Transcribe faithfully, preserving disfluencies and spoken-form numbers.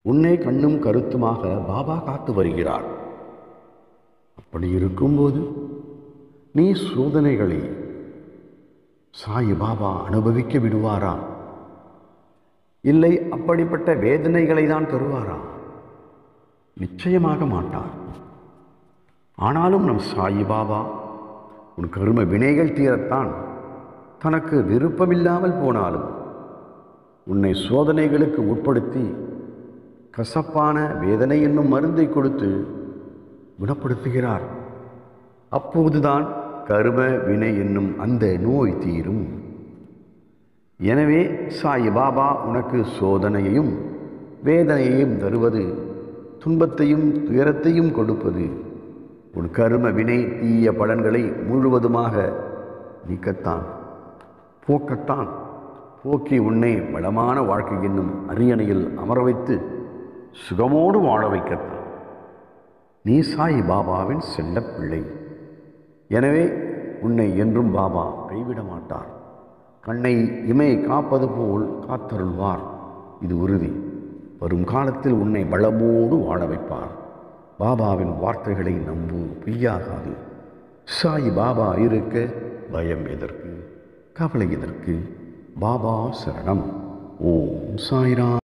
உன்னை கண்ணும் கருத்துமாக பாபா காத்து வருகிறார். அப்படி இருக்கும்போது நீ சோதனைகளை சாய் பாபா அனுபவிக்க விடுவாரா? இல்லை அப்படிப்பட்ட வேதனைகளை தான் தருவாரா? நிச்சயமாக மாட்டார். ஆனாலும் நம் சாய் பாபா உன் கரும வினைகள் தீரத்தான் தனக்கு விருப்பமில்லாமல் போனாலும் உன்னை சோதனைகளுக்கு உட்படுத்தி கசப்பான வேதனை என்னும் மருந்தை கொடுத்து குணப்படுத்துகிறார். அப்போதுதான் கரும வினை என்னும் அந்த நோய் தீரும். எனவே சாய் பாபா உனக்கு சோதனையையும் வேதனையையும் தருவது, துன்பத்தையும் துயரத்தையும் கொடுப்பது உன் கரும வினை தீய பலன்களை முழுவதுமாக நீக்கத்தான், போக்கத்தான், போக்கி உன்னை வளமான வாழ்க்கை என்னும் அரியணையில் அமர வைத்து சுகமோடு வாழ வைக்கத்தான். நீ சாய் பாபாவின் செல்ல பிள்ளை. எனவே உன்னை என்றும் பாபா கைவிட மாட்டார். கண்ணை இமை காப்பது போல் காத்தருள்வார். இது உறுதி. வரும் காலத்தில் உன்னை வளமோடு வாழ வைப்பார். பாபாவின் வார்த்தைகளை நம்பு, பொய்யாகாது. சாய் பாபா இருக்க பயம் எதற்கு, கவலை எதற்கு? பாபா சரணம். ஓம் சாய்ராம்.